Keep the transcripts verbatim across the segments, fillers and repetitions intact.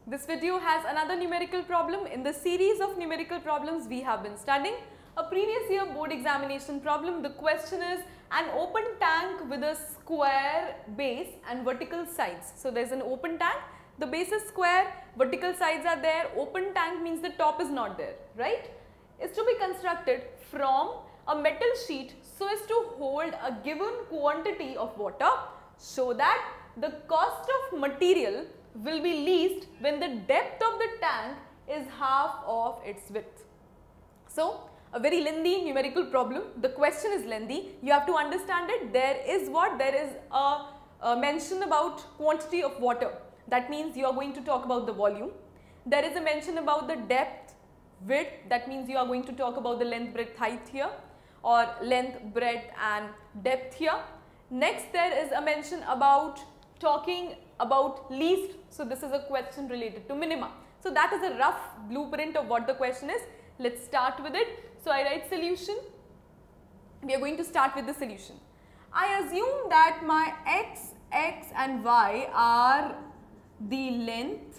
This video has another numerical problem. In the series of numerical problems we have been studying a previous year board examination problem. The question is an open tank with a square base and vertical sides. So there is an open tank, the base is square, vertical sides are there. Open tank means the top is not there, right? Is to be constructed from a metal sheet so as to hold a given quantity of water, so that the cost of material will be least when the depth of the tank is half of its width. So, a very lengthy numerical problem. The question is lengthy. You have to understand it. There is what? There is a, a mention about quantity of water. That means you are going to talk about the volume. There is a mention about the depth, width. That means you are going to talk about the length, breadth, height here, or length, breadth and depth here. Next, there is a mention about talking about least. So this is a question related to minima. So that is a rough blueprint of what the question is. Let's start with it. So I write solution. We are going to start with the solution. I assume that my x, x and y are the length,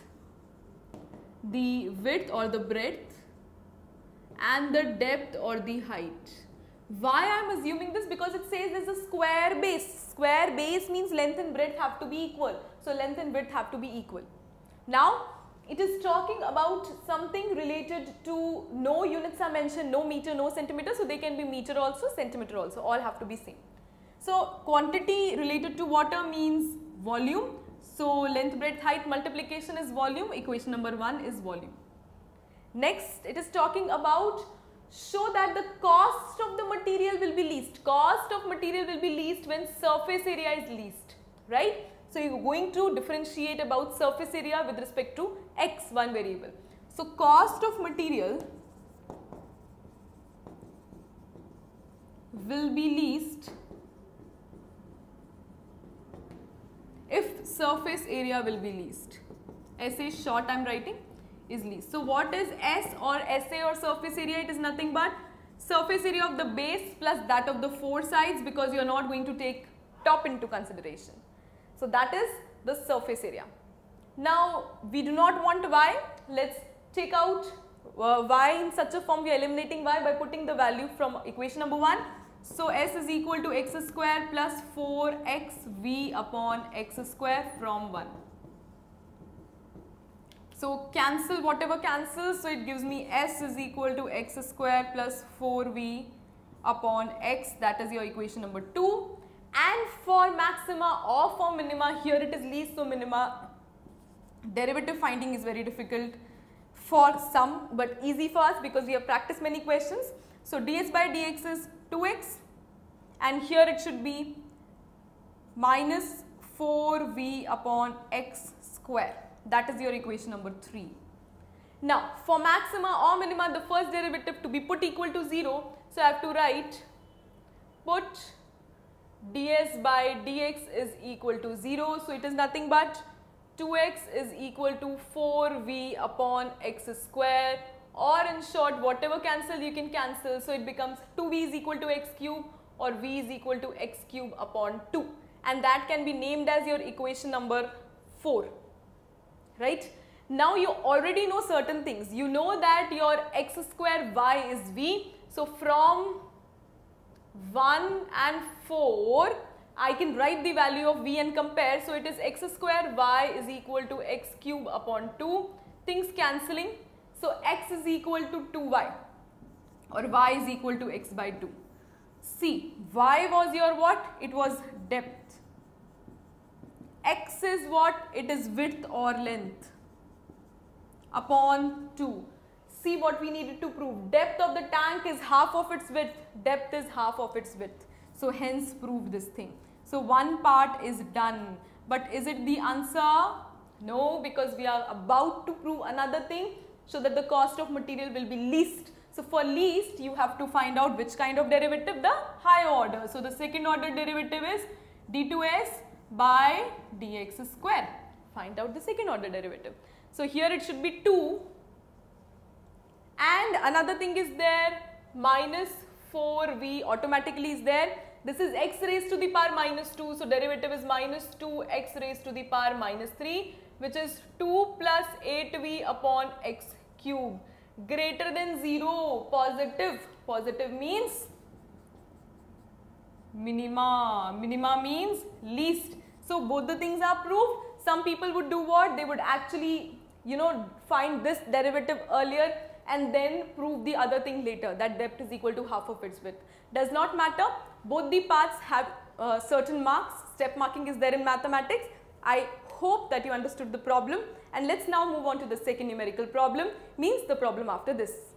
the width or the breadth and the depth or the height. Why I am assuming this? Because it says there is a square base. Square base means length and breadth have to be equal. So length and width have to be equal. Now it is talking about something related to no units are mentioned, no meter, no centimeter. So they can be meter also, centimeter also, all have to be same. So quantity related to water means volume. So length, breadth, height multiplication is volume. Equation number one is volume. Next it is talking about show that the cost of the material will be least. Cost of material will be least when surface area is least, right? So you are going to differentiate about surface area with respect to x, one variable. So cost of material will be least if surface area will be least. S A short I am writing is least. So what is S or S A or surface area? It is nothing but surface area of the base plus that of the four sides, because you are not going to take top into consideration. So that is the surface area. Now we do not want y. Let's take out uh, y in such a form. We are eliminating y by putting the value from equation number one. So S is equal to x square plus four x v upon x square from one. So cancel whatever cancels, so it gives me S is equal to x square plus four v upon x, that is your equation number two. And for maxima or for minima, here it is least, so minima derivative finding is very difficult for some but easy for us because we have practiced many questions. So ds by dx is two x and here it should be minus four v upon x square. That is your equation number three. Now for maxima or minima, the first derivative to be put equal to zero. So I have to write put ds by dx is equal to zero. So it is nothing but two x is equal to four v upon x square, or in short whatever cancel you can cancel. So it becomes two v is equal to x cube or v is equal to x cube upon two, and that can be named as your equation number four. Right? Now you already know certain things. You know that your x square y is v. So from one and four, I can write the value of v and compare. So it is x square y is equal to x cube upon two. Things cancelling. So x is equal to two y or y is equal to x by two. See, y was your what? It was depth. X is what? It is width or length upon two. See what we needed to prove. Depth of the tank is half of its width. Depth is half of its width. So hence prove this thing. So one part is done. But is it the answer? No, because we are about to prove another thing so that the cost of material will be least. So for least you have to find out which kind of derivative, the higher order. So the second order derivative is d two s by dx square. Find out the second order derivative. So here it should be two, and another thing is there, minus four v automatically is there. This is x raised to the power minus two, so derivative is minus two x raised to the power minus three. which is two plus eight v upon x cube greater than zero, positive. Positive means minima. Minima means least. So both the things are proved. Some people would do what? They would actually, you know, find this derivative earlier and then prove the other thing later, that depth is equal to half of its width. Does not matter. Both the paths have uh, certain marks. Step marking is there in mathematics. I hope that you understood the problem, and let's now move on to the second numerical problem, means the problem after this.